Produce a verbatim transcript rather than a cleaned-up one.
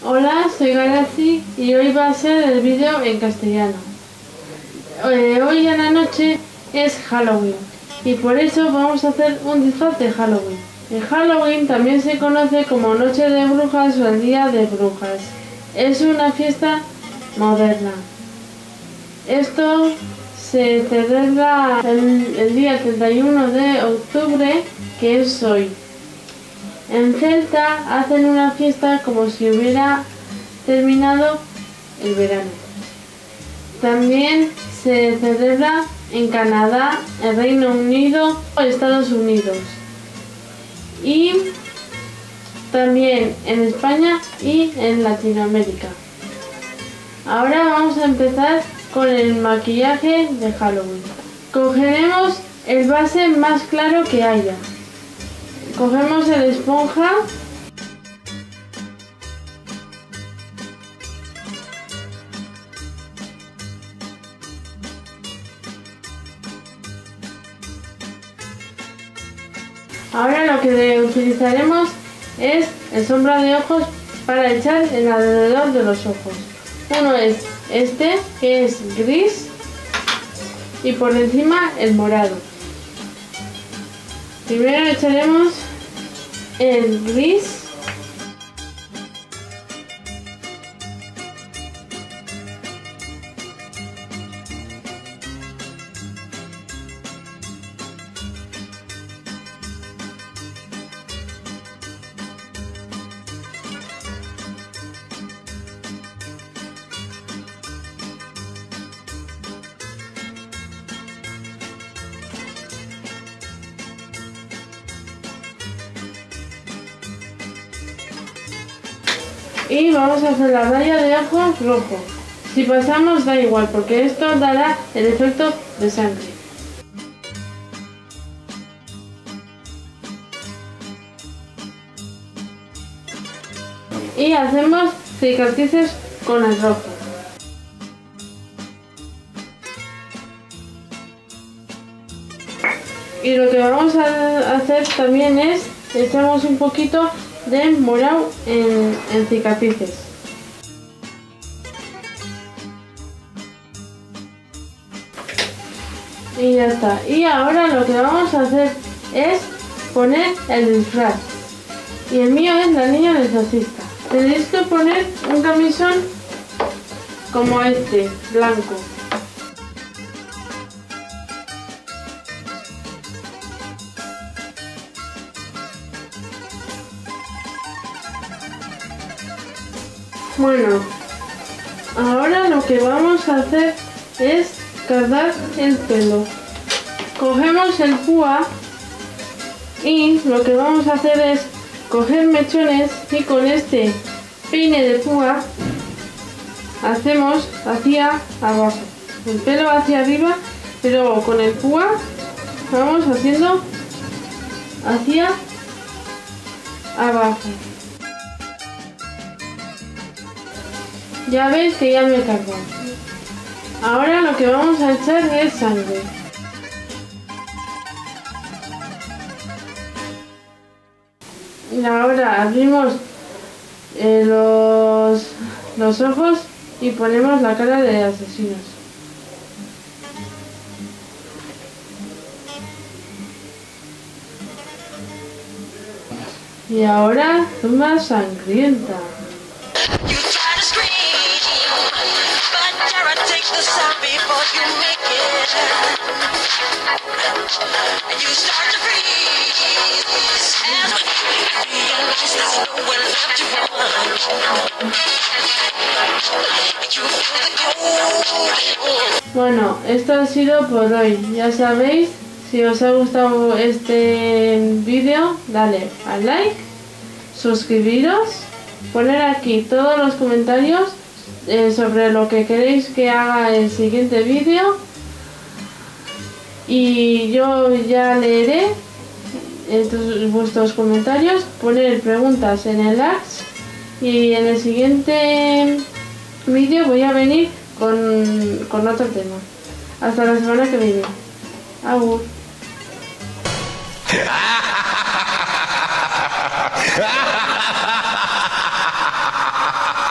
Hola, soy Galaxy y hoy va a ser el vídeo en castellano. Eh, hoy en la noche es Halloween y por eso vamos a hacer un disfraz de Halloween. El Halloween también se conoce como Noche de Brujas o el Día de Brujas. Es una fiesta moderna. Esto se celebra el, el día treinta y uno de octubre, que es hoy. En Celta hacen una fiesta como si hubiera terminado el verano. También se celebra en Canadá, el Reino Unido o Estados Unidos. Y también en España y en Latinoamérica. Ahora vamos a empezar con el maquillaje de Halloween. Cogeremos el base más claro que haya. Cogemos el esponja ahora lo que utilizaremos es el sombra de ojos para echar en alrededor de los ojos. Uno es este, que es gris, y por encima el morado. Primero echaremos el gris. Y vamos a hacer la raya de ojos rojo. Si pasamos da igual, porque esto dará el efecto de sangre. Y hacemos cicatrices con el rojo. Y lo que vamos a hacer también es echamos un poquito de morado en, en cicatrices. Y ya está. Y ahora lo que vamos a hacer es poner el disfraz. Y el mío es la niña del exorcista. Tenéis que poner un camisón como este, blanco. Bueno, ahora lo que vamos a hacer es cardar el pelo. Cogemos el púa y lo que vamos a hacer es coger mechones y con este peine de púa hacemos hacia abajo. El pelo hacia arriba, pero con el púa vamos haciendo hacia abajo. Ya veis que ya me he cargado. Ahora lo que vamos a echar es sangre. Y ahora abrimos eh, los, los ojos y ponemos la cara de asesinos. Y ahora zumba sangrienta. Bueno, esto ha sido por hoy. Ya sabéis, si os ha gustado este vídeo, dale al like, suscribiros, poner aquí todos los comentarios eh, sobre lo que queréis que haga el siguiente vídeo y yo ya leeré estos, vuestros comentarios, poner preguntas en el ax y en el siguiente vídeo voy a venir con, con otro tema. Hasta la semana que viene. Agur. Ha ha ha ha ha!